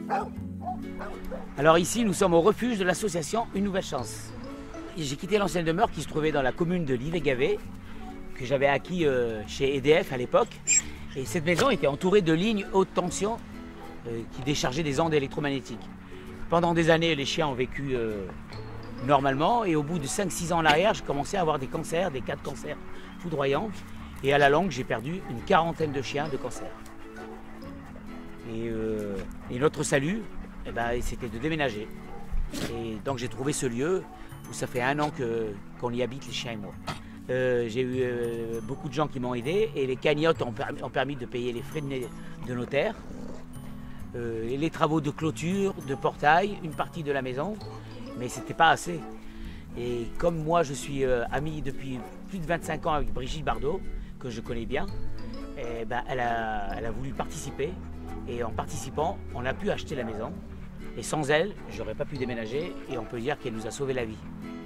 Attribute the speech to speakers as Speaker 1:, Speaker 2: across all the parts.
Speaker 1: Alors ici, nous sommes au refuge de l'association Une Nouvelle Chance. J'ai quitté l'ancienne demeure qui se trouvait dans la commune de Livet-Gavet, que j'avais acquis chez EDF à l'époque. Et cette maison était entourée de lignes haute tension qui déchargeaient des ondes électromagnétiques. Pendant des années, les chiens ont vécu normalement et au bout de 5-6 ans en arrière, j'ai commencé à avoir des cancers, des cas de cancer foudroyants. Et à la longue, j'ai perdu une 40aine de chiens de cancer. Et notre salut, eh ben, c'était de déménager. Et donc j'ai trouvé ce lieu où ça fait 1 an qu'on y habite, les chiens et moi. J'ai eu beaucoup de gens qui m'ont aidé et les cagnottes ont permis de payer les frais de notaire, et les travaux de clôture, de portail, une partie de la maison, mais c'était pas assez. Et comme moi je suis ami depuis plus de 25 ans avec Brigitte Bardot, que je connais bien, eh ben, elle a voulu participer et en participant, on a pu acheter la maison. Et sans elle, j'aurais pas pu déménager et on peut dire qu'elle nous a sauvé la vie.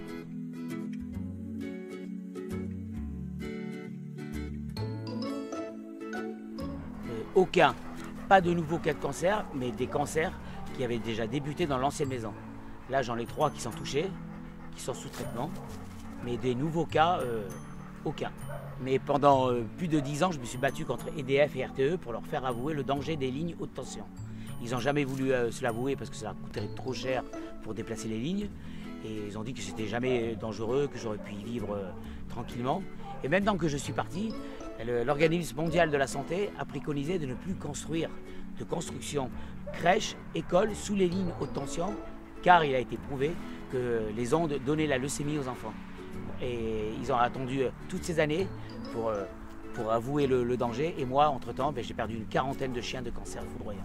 Speaker 1: Pas de nouveaux cas de cancer, mais des cancers qui avaient déjà débuté dans l'ancienne maison. Là, j'en ai 3 qui sont touchés, qui sont sous traitement, mais des nouveaux cas, aucun. Mais pendant plus de 10 ans, je me suis battu contre EDF et RTE pour leur faire avouer le danger des lignes haute tension. Ils n'ont jamais voulu se l'avouer parce que ça leur coûterait trop cher pour déplacer les lignes. Et ils ont dit que c'était jamais dangereux, que j'aurais pu y vivre tranquillement. Et maintenant que je suis parti, l'Organisme mondial de la santé a préconisé de ne plus construire de construction crèche, école sous les lignes haute tension, car il a été prouvé que les ondes donnaient la leucémie aux enfants. Et ils ont attendu toutes ces années pour avouer le danger. Et moi, entre-temps, j'ai perdu une 40aine de chiens de cancer foudroyant.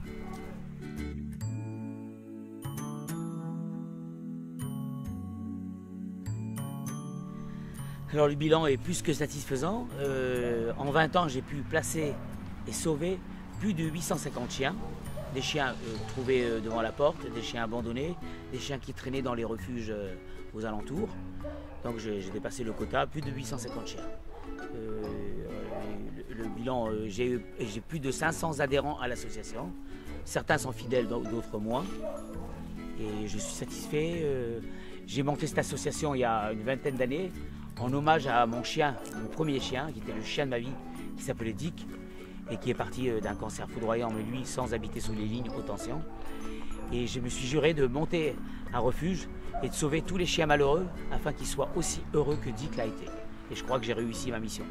Speaker 1: Alors le bilan est plus que satisfaisant. En 20 ans, j'ai pu placer et sauver plus de 850 chiens. Des chiens trouvés devant la porte, des chiens abandonnés, des chiens qui traînaient dans les refuges aux alentours. Donc j'ai dépassé le quota, plus de 850 chiens. Le bilan, j'ai plus de 500 adhérents à l'association. Certains sont fidèles, d'autres moins. Et je suis satisfait. J'ai monté cette association il y a une 20aine d'années en hommage à mon chien, mon premier chien, qui était le chien de ma vie, qui s'appelait Dick, et qui est parti d'un cancer foudroyant, mais lui sans habiter sous les lignes haute tension. Et je me suis juré de monter un refuge et de sauver tous les chiens malheureux afin qu'ils soient aussi heureux que Dick l'a été. Et je crois que j'ai réussi ma mission.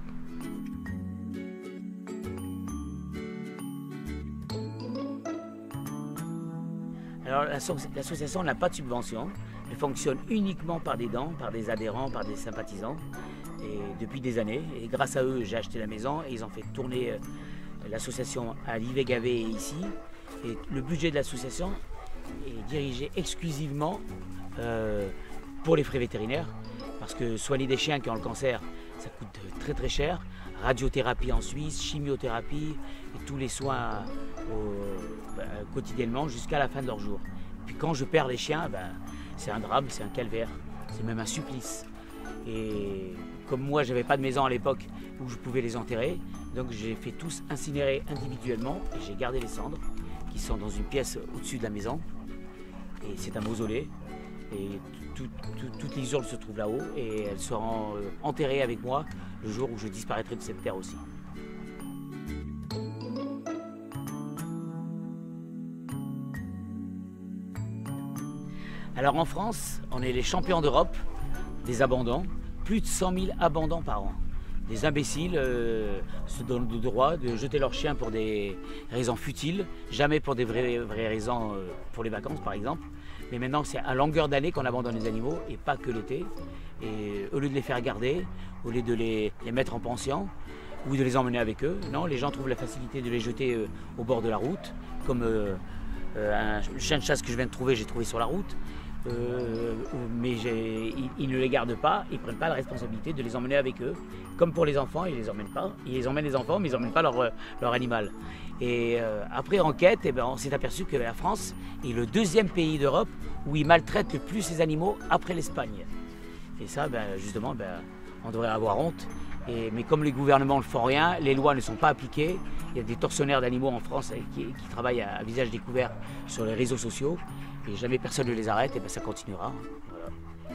Speaker 1: Alors l'association n'a pas de subvention, elle fonctionne uniquement par des dons, par des adhérents, par des sympathisants, et depuis des années. Et grâce à eux, j'ai acheté la maison et ils ont fait tourner l'association à Livet-Gavet et ici. Et le budget de l'association est dirigé exclusivement pour les frais vétérinaires, parce que soigner des chiens qui ont le cancer, ça coûte très très cher. Radiothérapie en Suisse, chimiothérapie et tous les soins quotidiennement jusqu'à la fin de leur jour. Et puis quand je perds les chiens, c'est un drame, c'est un calvaire, c'est même un supplice. Et comme moi, j'avais pas de maison à l'époque où je pouvais les enterrer, donc j'ai fait tous incinérer individuellement et j'ai gardé les cendres qui sont dans une pièce au-dessus de la maison. Et c'est un mausolée. Et toutes les urnes se trouvent là-haut et elles seront enterrées avec moi le jour où je disparaîtrai de cette terre aussi. Alors en France, on est les champions d'Europe des abandons, plus de 100 000 abandons par an. Des imbéciles se donnent le droit de jeter leurs chiens pour des raisons futiles, jamais pour des vraies raisons pour les vacances par exemple. Mais maintenant c'est à longueur d'année qu'on abandonne les animaux et pas que l'été. Et au lieu de les faire garder, au lieu de les mettre en pension ou de les emmener avec eux, non, les gens trouvent la facilité de les jeter au bord de la route, comme un chien de chasse que je viens de trouver, j'ai trouvé sur la route. Mais ils ne les gardent pas, ils ne prennent pas la responsabilité de les emmener avec eux. Comme pour les enfants, ils ne les emmènent pas. Ils emmènent les enfants, mais ils n'emmènent pas leur animal. Et après enquête, on s'est aperçu que la France est le 2e pays d'Europe où ils maltraitent le plus ces animaux après l'Espagne. Et ça, justement, on devrait avoir honte Mais comme les gouvernements ne font rien, les lois ne sont pas appliquées. Il y a des tortionnaires d'animaux en France qui travaillent à visage découvert sur les réseaux sociaux. Et jamais personne ne les arrête, et ben ça continuera. Voilà.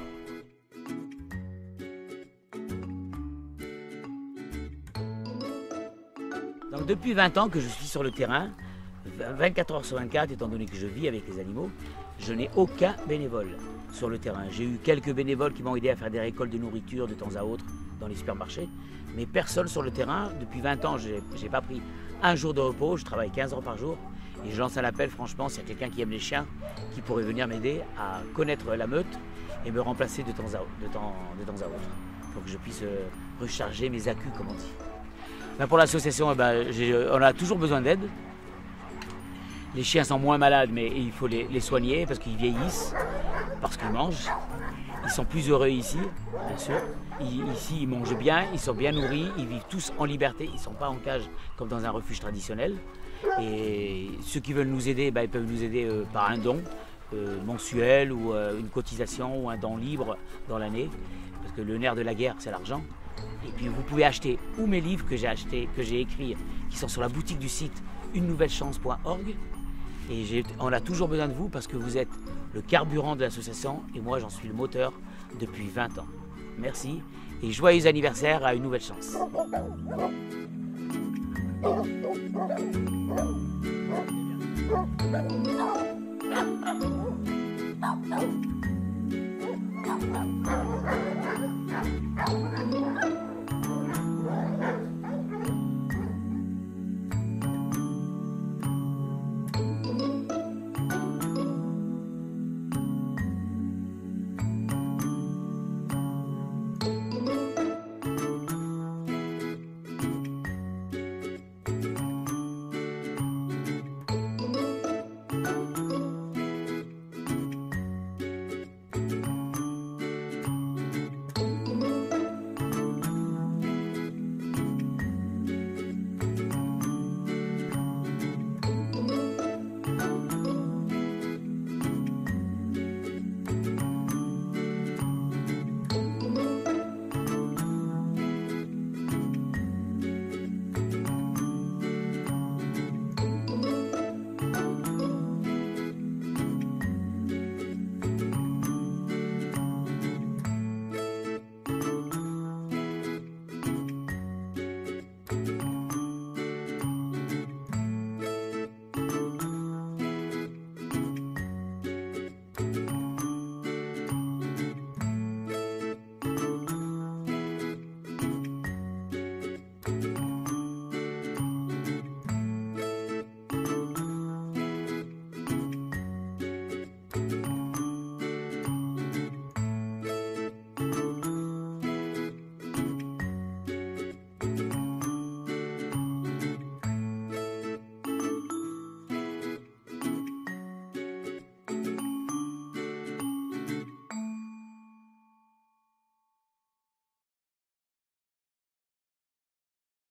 Speaker 1: Donc depuis 20 ans que je suis sur le terrain, 24 heures sur 24, étant donné que je vis avec les animaux, je n'ai aucun bénévole sur le terrain. J'ai eu quelques bénévoles qui m'ont aidé à faire des récoltes de nourriture de temps à autre dans les supermarchés, mais personne sur le terrain. Depuis 20 ans, je n'ai pas pris un jour de repos, je travaille 15 heures par jour. Et je lance un appel, franchement, s'il y a quelqu'un qui aime les chiens, qui pourrait venir m'aider à connaître la meute et me remplacer de temps à autre, pour que je puisse recharger mes accus, comme on dit. Ben pour l'association, on a toujours besoin d'aide. Les chiens sont moins malades, mais il faut les soigner parce qu'ils vieillissent, parce qu'ils mangent. Ils sont plus heureux ici, bien sûr. Ici, ils mangent bien, ils sont bien nourris, ils vivent tous en liberté, ils ne sont pas en cage comme dans un refuge traditionnel. Et ceux qui veulent nous aider, ils peuvent nous aider par un don mensuel ou une cotisation ou un don libre dans l'année. Parce que le nerf de la guerre, c'est l'argent. Et puis vous pouvez acheter ou mes livres que j'ai écrits, qui sont sur la boutique du site unenouvellechanse.org. Et on a toujours besoin de vous parce que vous êtes le carburant de l'association et moi j'en suis le moteur depuis 20 ans. Merci et joyeux anniversaire à Une Nouvelle Chance.
Speaker 2: Oh,